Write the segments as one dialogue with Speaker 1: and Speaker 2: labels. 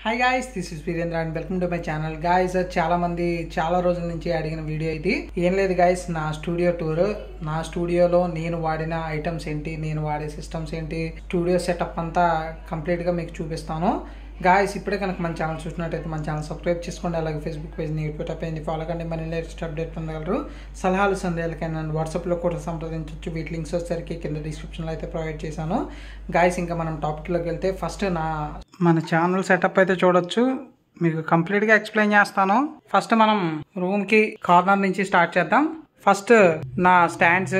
Speaker 1: Hi guys, this is Virendra and welcome to my channel. Guys, చాలా మంది చాలా రోజుల నుంచి అడిగిన వీడియో ఇది. ఏం లేదు గాయ్స్, నా స్టూడియో టూర్. నా స్టూడియోలో నేను వాడిన ఐటమ్స్ ఏంటి, నేను వాడే సిస్టమ్స్ ఏంటి, స్టూడియో సెటప్ అంతా కంప్లీట్గా మీకు చూపిస్తాను. గాయ్స్, ఇప్పుడే కనుక మన ఛానల్ చూసినట్టయితే మన ఛానల్ సబ్స్క్రైబ్ చేసుకోండి. అలాగే ఫేస్బుక్ పేజ్ని ట్విట్టర్ పేజ్ని ఫాలో కండి. మన లేటెస్ట్ అప్డేట్ పొందగలరు. సలహాలు సందేహాలకైనా నన్ను వాట్సాప్లో కూడా సంప్రదించవచ్చు. వీటి లింక్స్ వచ్చేసరికి కింద డిస్క్రిప్షన్లో అయితే ప్రొవైడ్ చేశాను. గాయ్స్, ఇంకా మనం టాపిక్లోకి వెళ్తే ఫస్ట్ మన ఛానల్ సెటప్ అయితే చూడొచ్చు. మీకు కంప్లీట్గా ఎక్స్ప్లెయిన్ చేస్తాను. ఫస్ట్ మనం రూమ్కి కార్నర్ నుంచి స్టార్ట్ చేద్దాం. ఫస్ట్ నా స్టాండ్స్,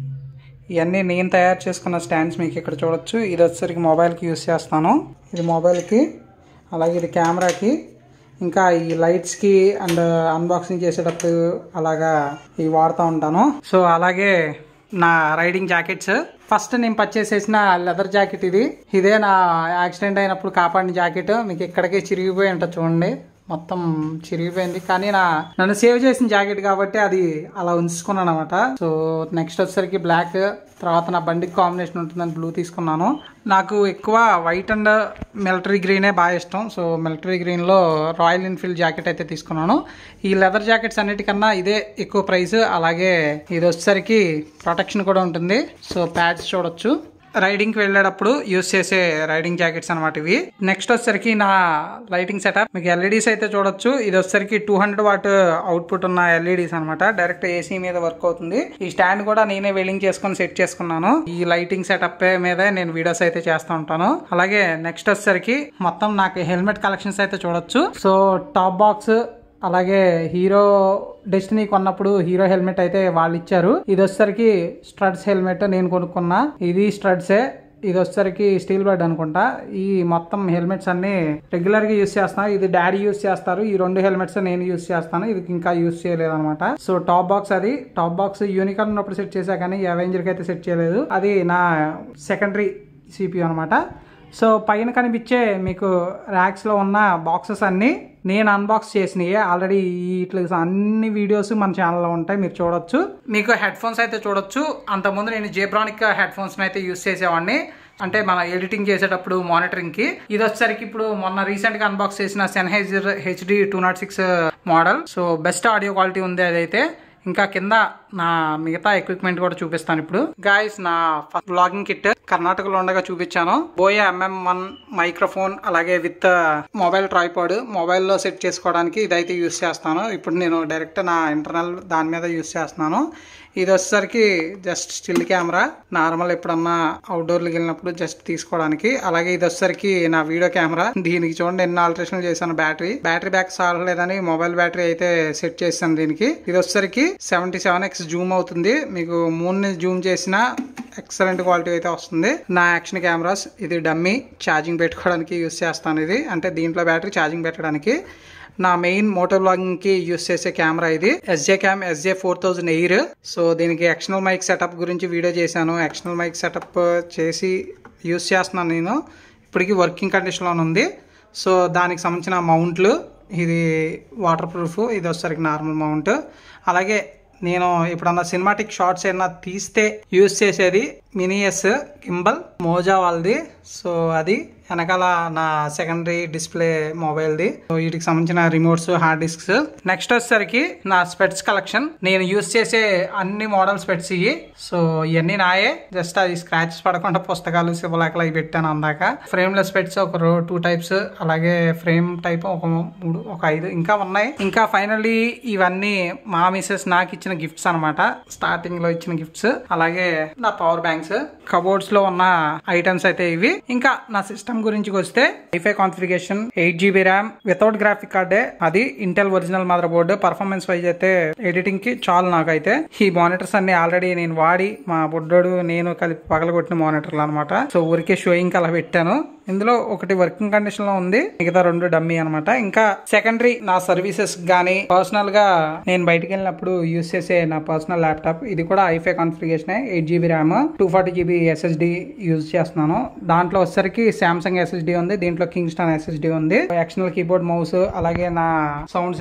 Speaker 1: ఇవన్నీ నేను తయారు చేసుకున్న స్టాండ్స్ మీకు ఇక్కడ చూడొచ్చు. ఇది వచ్చేసరికి మొబైల్కి యూస్ చేస్తాను. ఇది మొబైల్కి, అలాగే ఇది కెమెరాకి, ఇంకా ఈ లైట్స్కి అండ్ అన్బాక్సింగ్ చేసేటప్పుడు అలాగా ఇవి వాడుతూ ఉంటాను. సో అలాగే నా రైడింగ్ జాకెట్స్. ఫస్ట్ నేను పర్చేస్ చేసిన లెదర్ జాకెట్ ఇదే నా యాక్సిడెంట్ అయినప్పుడు కాపాడిన జాకెట్. మీకు ఇక్కడికే చిరిగిపోయి ఉంటుంది చూడండి, మొత్తం చిరిగిపోయింది. కానీ నన్ను సేవ్ చేసిన జాకెట్ కాబట్టి అది అలా ఉంచుకున్నాను అనమాట. సో నెక్స్ట్ వచ్చేసరికి బ్లాక్, తర్వాత నా బండికి కాంబినేషన్ ఉంటుందని బ్లూ తీసుకున్నాను. నాకు ఎక్కువ వైట్ అండ్ మిలిటరీ గ్రీనే బాగా ఇష్టం. సో మిలిటరీ గ్రీన్లో రాయల్ ఎన్ఫీల్డ్ జాకెట్ అయితే తీసుకున్నాను. ఈ లెదర్ జాకెట్స్ అన్నిటికన్నా ఇదే ఎక్కువ ప్రైస్. అలాగే ఇది వచ్చేసరికి ప్రొటెక్షన్ కూడా ఉంటుంది. సో ప్యాడ్స్ చూడొచ్చు. రైడింగ్కి వెళ్ళేటప్పుడు యూస్ చేసే రైడింగ్ జాకెట్స్ అనమాట ఇవి. నెక్స్ట్ వచ్చేసరికి నా లైటింగ్ సెటప్. మీకు ఎల్ఈడీస్ అయితే చూడొచ్చు. ఇది వచ్చేసరికి 200 వాట్ అవుట్పుట్ ఉన్న ఎల్ఈడీస్ అనమాట. డైరెక్ట్ ఏసీ మీద వర్క్ అవుతుంది. ఈ స్టాండ్ కూడా నేనే వెల్డింగ్ చేసుకొని సెట్ చేసుకున్నాను. ఈ లైటింగ్ సెటప్ మీద నేను వీడియోస్ అయితే చేస్తూ ఉంటాను. అలాగే నెక్స్ట్ వచ్చేసరికి మొత్తం నాకు హెల్మెట్ కలెక్షన్స్ అయితే చూడొచ్చు. సో టాప్ బాక్స్, అలాగే హీరో డెస్టినీ కొన్నప్పుడు హీరో హెల్మెట్ అయితే వాళ్ళు ఇచ్చారు. ఇది వచ్చేసరికి స్ట్రడ్స్ హెల్మెట్ నేను కొనుక్కున్నా. ఇది స్ట్రడ్సే. ఇది వచ్చేసరికి స్టీల్ బర్డ్ అనుకుంటా. ఈ మొత్తం హెల్మెట్స్ అన్ని రెగ్యులర్ గా యూస్ చేస్తాను. ఇది డాడీ యూస్ చేస్తారు. ఈ 2 హెల్మెట్స్ నేను యూస్ చేస్తాను. ఇది ఇంకా యూస్ చేయలేదు అనమాట. సో టాప్ బాక్స్, అది టాప్ బాక్స్ యూనికార్న్ ఉన్నప్పుడు సెట్ చేశా, కానీ అవెంజర్ కి అయితే సెట్ చేయలేదు. అది నా సెకండరీ సిపియు అనమాట. సో పైన కనిపించే మీకు ర్యాక్స్ లో ఉన్న బాక్సెస్ అన్ని నేను అన్బాక్స్ చేసినవి ఆల్రెడీ. ఇట్లా అన్ని వీడియోస్ మన ఛానల్లో ఉంటాయి, మీరు చూడొచ్చు. మీకు హెడ్ ఫోన్స్ అయితే చూడొచ్చు. అంతకుముందు నేను జేబ్రానిక్ హెడ్ ఫోన్స్ అయితే యూస్ చేసేవాడిని, అంటే మన ఎడిటింగ్ చేసేటప్పుడు మానిటరింగ్ కి. ఇది వచ్చేసరికి ఇప్పుడు మొన్న రీసెంట్ గా అన్బాక్స్ చేసిన సెన్హైజర్ HD 206 మోడల్. సో బెస్ట్ ఆడియో క్వాలిటీ ఉంది అదైతే. ఇంకా కింద నా మిగతా ఎక్విప్మెంట్ కూడా చూపిస్తాను ఇప్పుడు. గాయస్, నా ఫస్ట్ వ్లాగింగ్ కిట్ కర్ణాటకలో ఉండగా చూపించాను. బోయే MM1 మైక్రోఫోన్, అలాగే విత్ మొబైల్ ట్రైపాడ్. మొబైల్లో సెట్ చేసుకోవడానికి ఇదైతే యూస్ చేస్తాను. ఇప్పుడు నేను డైరెక్ట్ నా ఇంటర్నల్ దాని మీద యూస్ చేస్తున్నాను. ఇది వచ్చేసరికి జస్ట్ స్టిల్ కెమెరా, నార్మల్ ఎప్పుడన్నా అవుట్డోర్కి వెళ్ళినప్పుడు జస్ట్ తీసుకోవడానికి. అలాగే ఇది వచ్చేసరికి నా వీడియో కెమెరా. దీనికి చూడండి ఎన్ని ఆల్టరేషన్లు చేశాను. బ్యాటరీ బ్యాక్ సాలలేదని మొబైల్ బ్యాటరీ అయితే సెట్ చేశాను దీనికి. ఇది వచ్చేసరికి 77x జూమ్ అవుతుంది. మీకు 3ని జూమ్ చేసిన ఎక్సలెంట్ క్వాలిటీ అయితే వస్తుంది. నా యాక్షన్ కెమెరాస్. ఇది డమ్మీ, ఛార్జింగ్ పెట్టుకోవడానికి యూస్ చేస్తాను. ఇది అంటే దీంట్లో బ్యాటరీ ఛార్జింగ్ పెట్టడానికి. నా మెయిన్ మోటో వ్లాగింగ్ కి యూస్ చేసే కెమెరా ఇది SJ SJ4000 ఎయిర్. సో దీనికి ఎక్స్టర్నల్ మైక్ సెటప్ గురించి వీడియో చేశాను. ఎక్స్టర్నల్ మైక్ సెటప్ చేసి యూస్ చేస్తున్నాను నేను. ఇప్పటికీ వర్కింగ్ కండిషన్లో ఉంది. సో దానికి సంబంధించిన మౌంట్లు, ఇది వాటర్ ప్రూఫ్, ఇది వచ్చేసరికి నార్మల్ మౌంట్. అలాగే నేను ఎప్పుడన్నా సినిమాటిక్ షార్ట్స్ ఏమన్నా తీస్తే యూస్ చేసేది మినిఎస్ గింబల్, మోజా వాళ్ళది. సో అది వెనకాల నా సెకండరీ డిస్ప్లే మొబైల్ది. సో వీటికి సంబంధించిన రిమోట్స్, హార్డ్ డిస్క్స్. నెక్స్ట్ వచ్చేసరికి నా స్పెట్స్ కలెక్షన్. నేను యూస్ చేసే అన్ని మోడల్ స్పెట్స్ ఇవి. సో ఇవన్నీ నాయే. జస్ట్ అది స్క్రాచెస్ పడకుండా పుస్తకాలు, శివలేఖలు అవి పెట్టాను అందాక. ఫ్రేమ్లెస్ స్పెట్స్ ఒక 2 టైప్స్, అలాగే ఫ్రేమ్ టైప్ ఒక 3, ఒక 5 ఇంకా ఉన్నాయి. ఇంకా ఫైనల్లీ ఇవన్నీ మా మిసెస్ నాకు ఇచ్చిన గిఫ్ట్స్ అనమాట. స్టార్టింగ్ లో ఇచ్చిన గిఫ్ట్స్. అలాగే నా పవర్ బ్యాంక్స్. కబోర్డ్స్ లో ఉన్న ఐటమ్స్ అయితే ఇవి. ఇంకా నా సిస్టమ్ గురించి వస్తే i five configuration, 8GB RAM without graphic కార్డే. అది Intel original motherboard. Performance wise అయితే ఎడిటింగ్ కి చాలు నాకైతే. ఈ మానిటర్స్ అన్ని ఆల్రెడీ నేను వాడి మా బుడ్డోడు నేను కలిపి పగలగొట్టిన మానిటర్లు అనమాట. సో ఊరికే షోయింగ్ అలా పెట్టాను. ఇందులో ఒకటి వర్కింగ్ కండిషన్ లో ఉంది, మిగతా 2 డమ్మీ అనమాట. ఇంకా సెకండరీ నా సర్వీసెస్ గానీ పర్సనల్ గా నేను బయటకు వెళ్ళినప్పుడు యూస్ చేసే నా పర్సనల్ ల్యాప్టాప్. ఇది కూడా i five configuration, 8GB RAM 240GB SSD use చేస్తున్నాను. దాంట్లో వచ్చేసరికి సామ్సంగ్ SSD ఉంది, దీంట్లో కింగ్స్టన్ SSD ఉంది. ఎక్స్టర్నల్ కీబోర్డ్, మౌస్, అలాగే నా సౌండ్ సిస్టమ్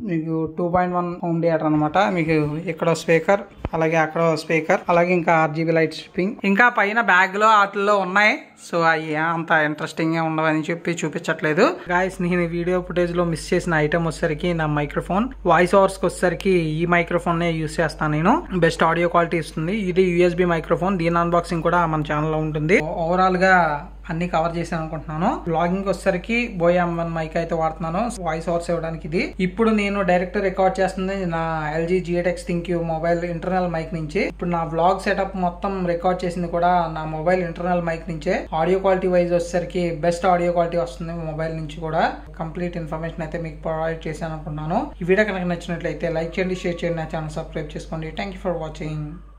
Speaker 1: మీకు 2.1 హోమ్ థియేటర్ అనమాట. మీకు ఇక్కడ స్పీకర్, అలాగే అక్కడ స్పీకర్, అలాగే ఇంకా RGB లైట్ స్ట్రిప్పింగ్, ఇంకా పైన బ్యాగ్ లో వాటిల్లో ఉన్నాయి. సో అవి అంత ఇంట్రెస్టింగ్ గా ఉండవని చెప్పి చూపించట్లేదు గాయస్. నేను ఈ వీడియో ఫుటేజ్ లో మిస్ చేసిన ఐటమ్ వచ్చేసరికి నా మైక్రోఫోన్. వాయిస్ ఓవర్స్ కి వచ్చేసరికి ఈ మైక్రోఫోన్ నే యూస్ చేస్తాను నేను. బెస్ట్ ఆడియో క్వాలిటీ ఇస్తుంది. ఇది USB మైక్రోఫోన్. దీని అన్బాక్సింగ్ కూడా మన ఛానల్ లో ఉంటుంది. ఓవరాల్ గా అన్ని కవర్ చేశాను అనుకుంటున్నాను. బ్లాగింగ్ వచ్చేసరికి బోయ్ M1 మైక్ అయితే వాడుతున్నాను వాయిస్ ఓవర్స్ ఇవ్వడానికి. ఇది ఇప్పుడు నేను డైరెక్ట్ రికార్డ్ చేస్తుంది నా LG G8X ThinQ mobile internal mic నుంచి. ఇప్పుడు నా వ్లాగ్ సెటప్ మొత్తం రికార్డ్ చేసింది కూడా నా మొబైల్ ఇంటర్నల్ మైక్ నుంచే. ఆడియో క్వాలిటీ వైజ్ వచ్చేసరికి బెస్ట్ ఆడియో క్వాలిటీ వస్తుంది మొబైల్ నుంచి కూడా. కంప్లీట్ ఇన్ఫర్మేషన్ అయితే మీకు ప్రొవైడ్ చేశాను అనుకుంటున్నాను. ఈ వీడియో కనుక నచ్చినట్లయితే లైక్ చేయండి, షేర్ చేయండి, నా ఛానల్ సబ్స్క్రైబ్ చేసుకోండి. Thank you for watching.